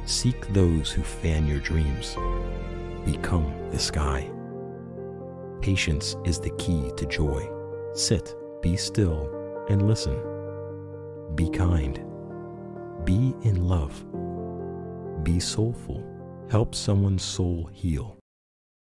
Seek those who fan your dreams. Become the sky. Patience is the key to joy. Sit, be still, and listen. Be kind. Be in love. Be soulful. Help someone's soul heal.